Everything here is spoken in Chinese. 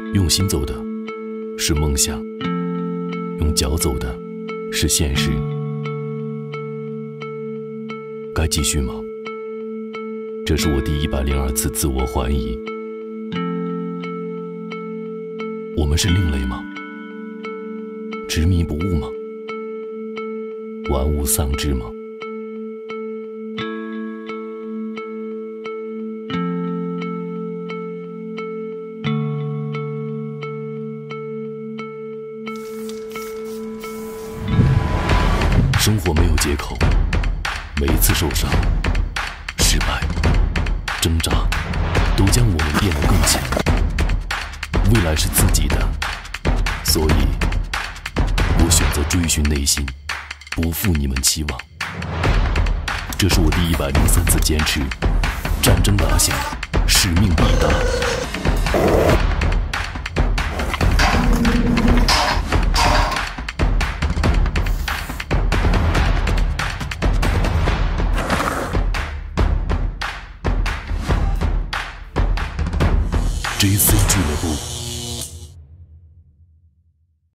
用心走的是梦想，用脚走的是现实。该继续吗？这是我第102次自我怀疑。我们是另类吗？执迷不悟吗？玩物丧志吗？生活没有借口，每一次受伤、失败、挣扎，都将我们变得更强。未来是自己的，所以我选择追寻内心，不负你们期望。这是我第103次坚持，战争打响，使命必达。JC 俱乐部。